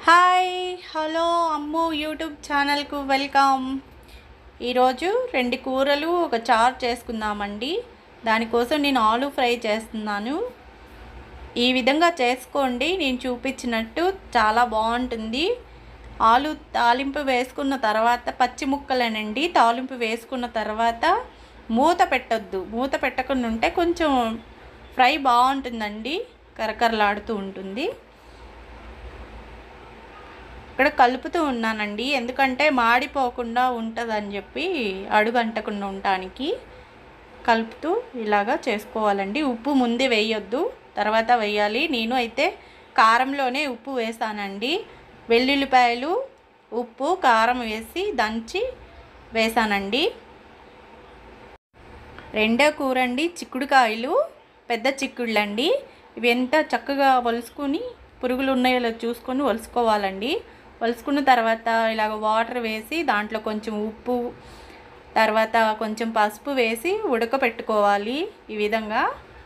Hi hello Ammu YouTube ఛానల్కు welcome. ఈరోజు 2 కూరలు ఒక చారు చేసుకుందామండి. దానికోసం నేను ఆలు ఫ్రై చేస్తున్నాను. ఈ విధంగా చేసుకోండి, నేను చూపించినట్టు చాలా బాగుంటుంది. ఆలు తాలింపు వేసుకున్న తర్వాత పచ్చి ముక్కలనండి తాలింపు వేసుకున్న తర్వాత మూత పెట్టొద్దు. మూత పెట్టకుండా ఉంటే కొంచెం ఫ్రై బాగుంటుందండి, కరకరలాడుతూ ఉంటుంది. ఇక్కడ కలుపుతూ ఉన్నానండి, ఎందుకంటే మాడిపోకుండా ఉంటుందని చెప్పి, అడుగు అంటకుండా ఉండటానికి కలుపుతూ ఇలాగా చేసుకోవాలండి. ఉప్పు ముందే వేయొద్దు, తర్వాత వేయాలి. నేను అయితే కారంలోనే ఉప్పు వేసానండి. వెల్లుల్లిపాయలు, ఉప్పు, కారం వేసి దంచి వేసానండి. రెండో కూర అండి చిక్కుడుకాయలు, పెద్ద చిక్కుళ్ళండి. ఇవి ఎంత చక్కగా వలుసుకొని పురుగులు ఉన్నాయో చూసుకొని వలుసుకోవాలండి. వలుసుకున్న తర్వాత ఇలాగ వాటర్ వేసి దాంట్లో కొంచెం ఉప్పు, తర్వాత కొంచెం పసుపు వేసి ఉడకపెట్టుకోవాలి. ఈ విధంగా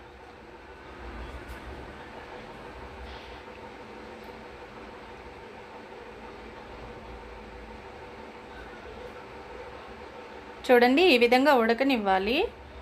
చూడండి, ఈ విధంగా ఉడకనివ్వాలి.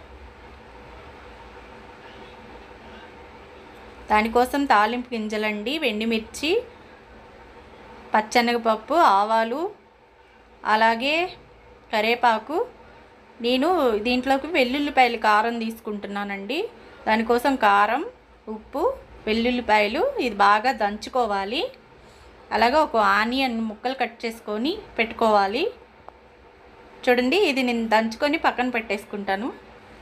దానికోసం తాలింపు గింజలండి, ఎండుమిర్చి, పచ్చెనగపప్పు, ఆవాలు, అలాగే కరివేపాకు. నేను దీంట్లోకి వెల్లుల్లిపాయలు కారం తీసుకుంటున్నానండి. దానికోసం కారం, ఉప్పు, వెల్లుల్లిపాయలు ఇది బాగా దంచుకోవాలి. అలాగే ఒక ఆనియన్ ముక్కలు కట్ చేసుకొని పెట్టుకోవాలి. చూడండి, ఇది నేను దంచుకొని పక్కన పెట్టేసుకుంటాను.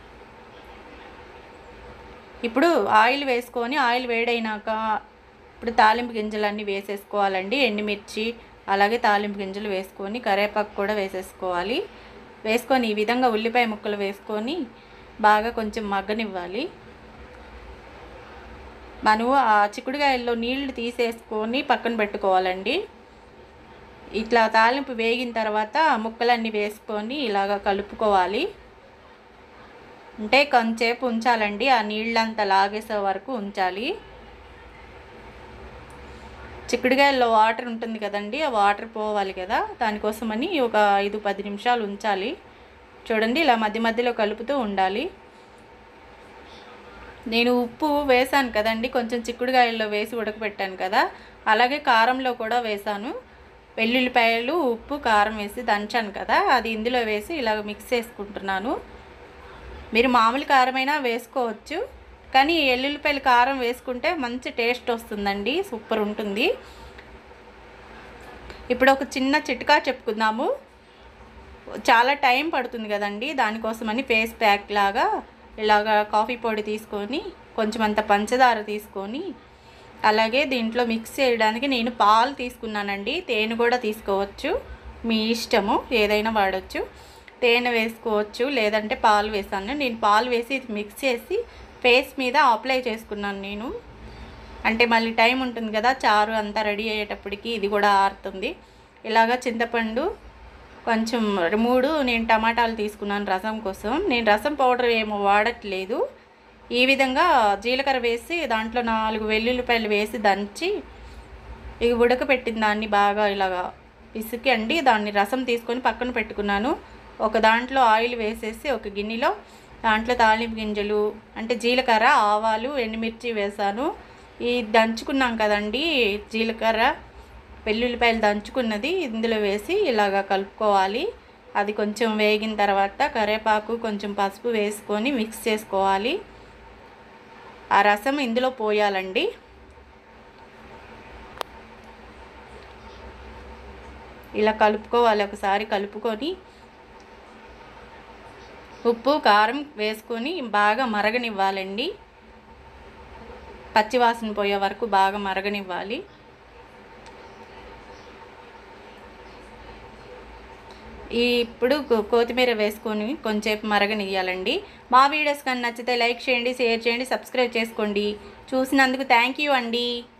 ఇప్పుడు ఆయిల్ వేసుకొని, ఆయిల్ వేడైనాక ఇప్పుడు తాలింపు గింజలన్నీ వేసేసుకోవాలండి. ఎండుమిర్చి, అలాగే తాలింపు గింజలు వేసుకొని కరివేపాకు కూడా వేసేసుకోవాలి. వేసుకొని ఈ విధంగా ఉల్లిపాయ ముక్కలు వేసుకొని బాగా కొంచెం మగ్గనివ్వాలి. మనము ఆ చిక్కుడుకాయల్లో నీళ్లు తీసేసుకొని పక్కన పెట్టుకోవాలండి. ఇట్లా తాలింపు వేగిన తర్వాత ముక్కలన్నీ వేసుకొని ఇలాగ కలుపుకోవాలి. అంటే కొంచెంసేపు ఉంచాలండి, ఆ నీళ్ళంతా లాగేసే వరకు ఉంచాలి. చిక్కుడుకాయల్లో వాటర్ ఉంటుంది కదండి, ఆ వాటర్ పోవాలి కదా, దానికోసమని ఒక 5-10 నిమిషాలు ఉంచాలి. చూడండి, ఇలా మధ్య మధ్యలో కలుపుతూ ఉండాలి. నేను ఉప్పు వేసాను కదండి, కొంచెం చిక్కుడుకాయల్లో వేసి ఉడకబెట్టాను కదా, అలాగే కారంలో కూడా వేసాను. వెల్లుల్లిపాయలు, ఉప్పు, కారం వేసి దంచాను కదా, అది ఇందులో వేసి ఇలాగ మిక్స్ చేసుకుంటున్నాను. మీరు మామూలు కారమైనా వేసుకోవచ్చు, కానీ వెల్లుల్లిపాయలు కారం వేసుకుంటే మంచి టేస్ట్ వస్తుందండి, సూపర్ ఉంటుంది. ఇప్పుడు ఒక చిన్న చిట్కా చెప్పుకుందాము. చాలా టైం పడుతుంది కదండి, దానికోసమని ఫేస్ ప్యాక్ లాగా ఇలాగా కాఫీ పొడి తీసుకొని కొంచెం అంత పంచదార తీసుకొని, అలాగే దీంట్లో మిక్స్ చేయడానికి నేను పాలు తీసుకున్నానండి. తేనె కూడా తీసుకోవచ్చు, మీ ఇష్టము, ఏదైనా వాడచ్చు. తేనె వేసుకోవచ్చు, లేదంటే పాలు వేసాను. నేను పాలు వేసి మిక్స్ చేసి ఫేస్ మీద అప్లై చేసుకున్నాను నేను. అంటే మళ్ళీ టైం ఉంటుంది కదా, చారు అంతా రెడీ అయ్యేటప్పటికి ఇది కూడా ఆరుతుంది. ఇలాగా చింతపండు కొంచెం 3 నేను టమాటాలు తీసుకున్నాను రసం కోసం. నేను రసం పౌడర్ ఏమో వాడట్లేదు. ఈ విధంగా జీలకర్ర వేసి దాంట్లో 4 వెల్లుల్లిపాయలు వేసి దంచి ఇవి ఉడకపెట్టిన దాన్ని బాగా ఇలాగా పిసికి అండి దాన్ని రసం తీసుకొని పక్కన పెట్టుకున్నాను. ఒక దాంట్లో ఆయిల్ వేసేసి ఒక గిన్నెలో దాంట్లో తాలింపు గింజలు అంటే జీలకర్ర, ఆవాలు, ఎండుమిర్చి వేసాను. ఈ దంచుకున్నాం కదండి జీలకర్ర, వెల్లుల్లిపాయలు దంచుకున్నది ఇందులో వేసి ఇలాగా కలుపుకోవాలి. అది కొంచెం వేగిన తర్వాత కరివేపాకు, కొంచెం పసుపు వేసుకొని మిక్స్ చేసుకోవాలి. ఆ రసం ఇందులో పోయాలండి. ఇలా కలుపుకోవాలి. ఒకసారి కలుపుకొని ఉప్పు, కారం వేసుకొని బాగా మరగనివ్వాలండి. పచ్చివాసన పోయే వరకు బాగా మరగనివ్వాలి. ఇప్పుడు కొత్తిమీర వేసుకొని కొంచెంసేపు మరగనివ్వాలండి. మా వీడియోస్ కానీ నచ్చితే లైక్ చేయండి, షేర్ చేయండి, సబ్స్క్రైబ్ చేసుకోండి. చూసినందుకు థ్యాంక్ యూ అండి.